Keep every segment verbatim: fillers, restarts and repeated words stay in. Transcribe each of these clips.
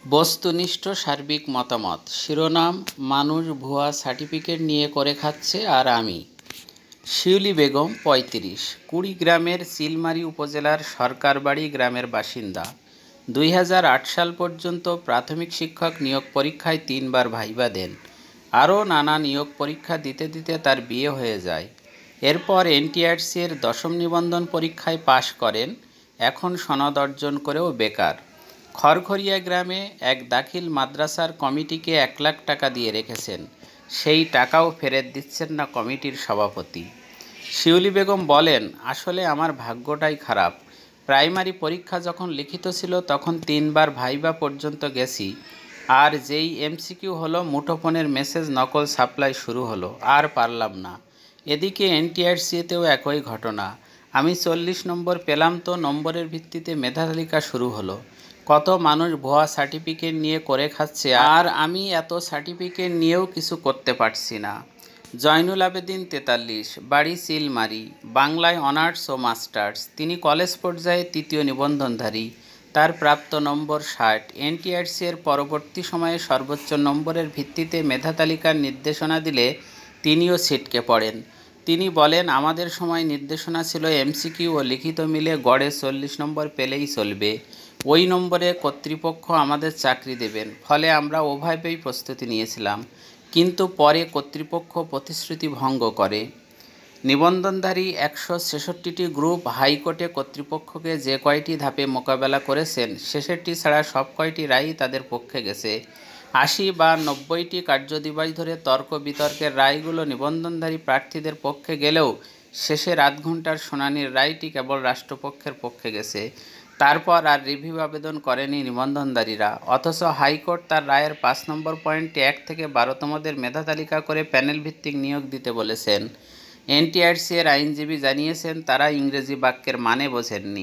বস্তুনিষ্ঠ সার্বিক মতামত শিরোনাম মানুষ ভুয়া সার্টিফিকেট নিয়ে করে খাচ্ছে আর আমি। শিউলি বেগম পঁয়ত্রিশ, কুড়িগ্রামের চিলমারী উপজেলার সরকারবাড়ি গ্রামের বাসিন্দা। দুই হাজার আট সাল পর্যন্ত প্রাথমিক শিক্ষক নিয়োগ পরীক্ষায় তিনবার ভাইবা দেন। আরও নানা নিয়োগ পরীক্ষা দিতে দিতে তার বিয়ে হয়ে যায়। এরপর এনটিআরসি এর দশম নিবন্ধন পরীক্ষায় পাশ করেন। এখন সনদ অর্জন করেও বেকার। খড়খড়িয়া গ্রামে এক দাখিল মাদ্রাসার কমিটিকে এক লাখ টাকা দিয়ে রেখেছেন, সেই টাকাও ফেরত দিচ্ছেন না কমিটির সভাপতি। শিউলি বেগম বলেন, আসলে আমার ভাগ্যটাই খারাপ। প্রাইমারি পরীক্ষা যখন লিখিত ছিল তখন তিনবার ভাইবা পর্যন্ত গেছি, আর যেই এমসিকিউ হলো মুঠোফোনের মেসেজ নকল সাপ্লাই শুরু হলো, আর পারলাম না। এদিকে এনটিআরসিতেও একই ঘটনা। আমি চল্লিশ নম্বর পেলাম তো নম্বরের ভিত্তিতে মেধা তালিকা শুরু হলো। কত মানুষ ভুয়া সার্টিফিকেট নিয়ে করে খাচ্ছে, আর আমি এত সার্টিফিকেট নিয়েও কিছু করতে পারছি না। জয়নুল আবেদিন তেতাল্লিশ, বাড়ি চিলমারী, বাংলায় অনার্স ও মাস্টার্স। তিনি কলেজ পর্যায়ে তৃতীয় নিবন্ধনধারী। তার প্রাপ্ত নম্বর ষাট। এনটিআরসি এর পরবর্তী সময়ে সর্বোচ্চ নম্বরের ভিত্তিতে মেধা তালিকার নির্দেশনা দিলে তিনিও ছিটকে পড়েন। তিনি বলেন, আমাদের সময় নির্দেশনা ছিল এমসিকিউ ও লিখিত মিলে গড়ে চল্লিশ নম্বর পেলেই চলবে। ওই নম্বরে কর্তৃপক্ষ আমাদের চাকরি দেবেন। ফলে আমরা ওভাবেই প্রস্তুতি নিয়েছিলাম, কিন্তু পরে কর্তৃপক্ষ প্রতিশ্রুতি ভঙ্গ করে। নিবন্ধনধারী একশো ছেষট্টিটি গ্রুপ হাইকোর্টে কর্তৃপক্ষকে যে কয়টি ধাপে মোকাবেলা করেছেন, শেষেরটি ছাড়া সব কয়টি রায়ই তাদের পক্ষে গেছে। আশি বা নব্বইটি কার্যদিবস ধরে তর্ক বিতর্কের রায়গুলো নিবন্ধনধারী প্রার্থীদের পক্ষে গেলেও শেষের আধ ঘন্টার শুনানির রায়টি কেবল রাষ্ট্রপক্ষের পক্ষে গেছে। তারপর আর রিভিউ আবেদন করেনি নিবন্ধনধারীরা। অথচ হাইকোর্ট তার রায়ের পাঁচ নম্বর পয়েন্টে এক থেকে বারোতমদের মেধা তালিকা করে প্যানেল ভিত্তিক নিয়োগ দিতে বলেছেন। এনটিআরসি এর আইনজীবী জানিয়েছেন, তারা ইংরেজি বাক্যের মানে বোঝেননি।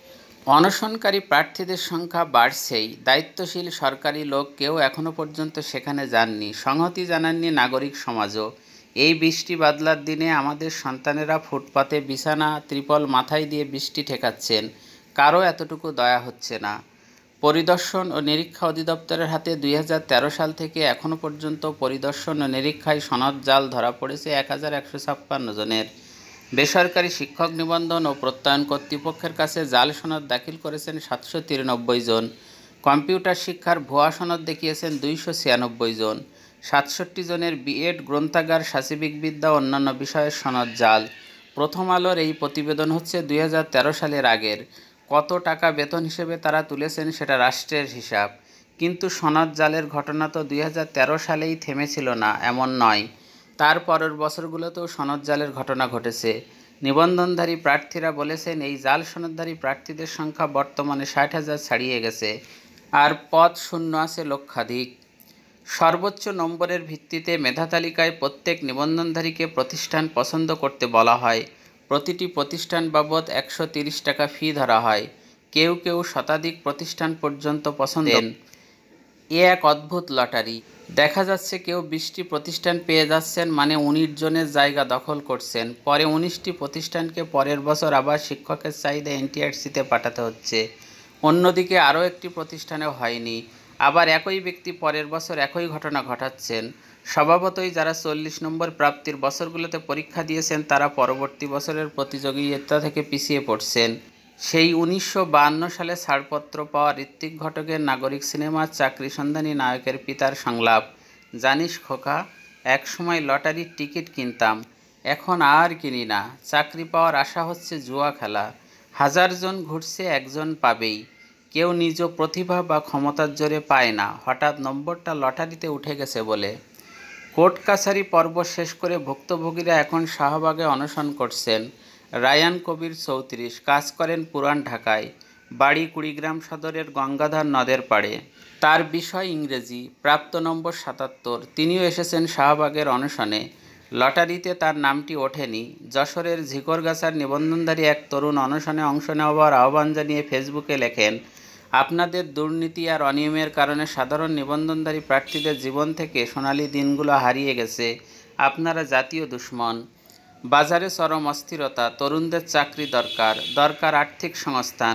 অনশনকারী প্রার্থীদের সংখ্যা বাড়ছেই। দায়িত্বশীল সরকারি লোক কেউ এখনও পর্যন্ত সেখানে যাননি। সংহতি জানাননি নাগরিক সমাজও। এই বৃষ্টি বাদলার দিনে আমাদের সন্তানেরা ফুটপাতে বিছানা ত্রিপল মাথায় দিয়ে বৃষ্টি ঠেকাচ্ছেন, কারও এতটুকু দয়া হচ্ছে না। পরিদর্শন ও নিরীক্ষা অধিদপ্তরের হাতে দুই হাজার তেরো সাল থেকে এখনও পর্যন্ত পরিদর্শন ও নিরীক্ষায় সনদ জাল ধরা পড়েছে এক হাজার একশো ছাপ্পান্ন জনের। বেসরকারি শিক্ষক নিবন্ধন ও প্রত্যয়ন কর্তৃপক্ষের কাছে জাল সনদ দাখিল করেছেন সাতশো তিরানব্বই জন। কম্পিউটার শিক্ষার ভুয়া সনদ দেখিয়েছেন দুইশো ছিয়ানব্বই জন। সাতষট্টি জনের বিএড, গ্রন্থাগার, শাসিবিক বিদ্যা ও অন্যান্য বিষয়ের সনদ জাল। প্রথম আলোর এই প্রতিবেদন হচ্ছে দুই হাজার তেরো সালের আগের। কত টাকা বেতন হিসেবে তারা তুলেছেন সেটা রাষ্ট্রের হিসাব। কিন্তু সনদ জালের ঘটনা তো দুই হাজার তেরো সালেই থেমেছিল না, এমন নয়। তার পরের বছরগুলোতেও সনদ জালের ঘটনা ঘটেছে। নিবন্ধনধারী প্রার্থীরা বলেছেন, এই জাল সনদধারী প্রার্থীদের সংখ্যা বর্তমানে ষাট হাজার ছাড়িয়ে গেছে, আর পদ শূন্য আছে লক্ষাধিক। সর্বোচ্চ নম্বরের ভিত্তিতে মেধা তালিকায় প্রত্যেক নিবন্ধনধারীকে প্রতিষ্ঠান পছন্দ করতে বলা হয়। প্রতিটি প্রতিষ্ঠান বাবদ একশো তিরিশ টাকা ফি ধরা হয়। কেউ কেউ শতাধিক প্রতিষ্ঠান পর্যন্ত পছন্দ দেন। এ এক অদ্ভুত লটারি। দেখা যাচ্ছে কেউ বিশটি প্রতিষ্ঠান পেয়ে যাচ্ছেন, মানে উনিশ জনের জায়গা দখল করছেন। পরে উনিশটি প্রতিষ্ঠানকে পরের বছর আবার শিক্ষকের চাহিদা এনটিআরসিতে পাঠাতে হচ্ছে। অন্যদিকে আরও একটি প্রতিষ্ঠানেও হয়নি, আবার একই ব্যক্তি পরের বছর একই ঘটনা ঘটাচ্ছেন। স্বভাবতই যারা চল্লিশ নম্বর প্রাপ্তির বছরগুলোতে পরীক্ষা দিয়েছেন, তারা পরবর্তী বছরের প্রতিযোগিতা থেকে পিছিয়ে পড়ছেন। সেই উনিশশো বাহান্ন সালে ছাড়পত্র পাওয়া ঋত্বিক ঘটকের নাগরিক সিনেমার চাকরি সন্ধানী নায়কের পিতার সংলাপ, জানিস খোকা, এক সময় লটারির টিকিট কিনতাম, এখন আর কিনি না। চাকরি পাওয়ার আশা হচ্ছে জুয়া খেলা। হাজার জন ঘুরছে, একজন পাবেই। কেউ নিজ প্রতিভা বা ক্ষমতার জোরে পায় না, হঠাৎ নম্বরটা লটারিতে উঠে গেছে বলে। কোর্ট কাছারি পর্ব শেষ করে ভুক্তভোগীরা এখন শাহবাগে অনশন করছেন। রায়ান কবির চৌত্রিশ, কাজ করেন পুরান ঢাকায়। বাড়ি কুড়িগ্রাম সদরের গঙ্গাধার নদের পাড়ে। তার বিষয় ইংরেজি, প্রাপ্ত নম্বর সাতাত্তর। তিনিও এসেছেন শাহবাগের অনশনে। লটারিতে তার নামটি ওঠেনি। যশোরের ঝিকরগাছার নিবন্ধনধারী এক তরুণ অনশনে অংশ নেওয়ার আহ্বান জানিয়ে ফেসবুকে লেখেন, আপনাদের দুর্নীতি আর অনিয়মের কারণে সাধারণ নিবন্ধনধারী প্রার্থীদের জীবন থেকে সোনালি দিনগুলো হারিয়ে গেছে। আপনারা জাতীয় দুশ্মন। বাজারে চরম অস্থিরতা, তরুণদের চাকরি দরকার, দরকার আর্থিক সংস্থান।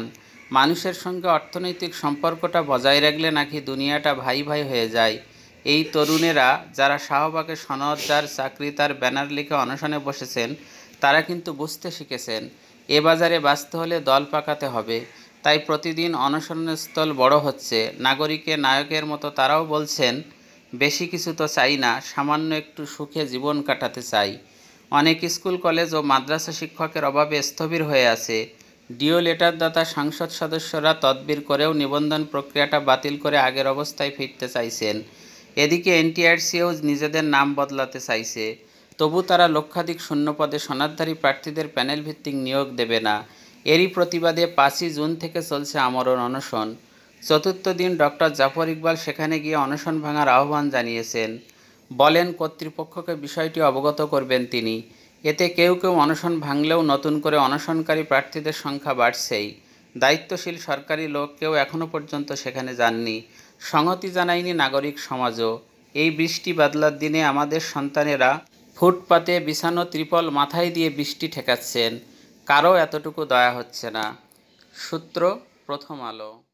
মানুষের সঙ্গে অর্থনৈতিক সম্পর্কটা বজায় রাখলে নাকি দুনিয়াটা ভাই ভাই হয়ে যায়। এই তরুণেরা যারা শাহবাগে সনদ যার চাকরি তার ব্যানার লিখে অনশনে বসেছেন, তারা কিন্তু বুঝতে শিখেছেন এ বাজারে বাঁচতে হলে দল পাকাতে হবে। তাই প্রতিদিন অনশনস্থল বড় হচ্ছে। নাগরিকে নায়কের মতো তারাও বলছেন, বেশি কিছু তো চাই না, সামান্য একটু সুখে জীবন কাটাতে চাই। অনেক স্কুল কলেজ ও মাদ্রাসা শিক্ষকের অভাবে স্থবির হয়ে আছে। ডিও লেটারদাতা সংসদ সদস্যরা তদবির করেও নিবন্ধন প্রক্রিয়াটা বাতিল করে আগের অবস্থায় ফিরতে চাইছেন। এদিকে এনটিআরসিও নিজেদের নাম বদলাতে চাইছে। তবু তারা লক্ষাধিক শূন্যপদে সনদধারী প্রার্থীদের প্যানেল ভিত্তিক নিয়োগ দেবে না। এরই প্রতিবাদে পাঁচই জুন থেকে চলছে আমরণ অনশন। চতুর্থ দিন ডক্টর জাফর ইকবাল সেখানে গিয়ে অনশন ভাঙার আহ্বান জানিয়েছেন। বলেন কর্তৃপক্ষকে বিষয়টি অবগত করবেন তিনি। এতে কেউ কেউ অনশন ভাঙলেও নতুন করে অনশনকারী প্রার্থীদের সংখ্যা বাড়ছেই। দায়িত্বশীল সরকারি লোক কেউ এখনও পর্যন্ত সেখানে যাননি। সংহতি জানায়নি নাগরিক সমাজও। এই বৃষ্টি বাদলার দিনে আমাদের সন্তানেরা ফুটপাতে বিছানো ত্রিপল মাথায় দিয়ে বৃষ্টি ঠেকাচ্ছেন। কারও এতটুকু দয়া হচ্ছে না। সূত্র প্রথম আলো।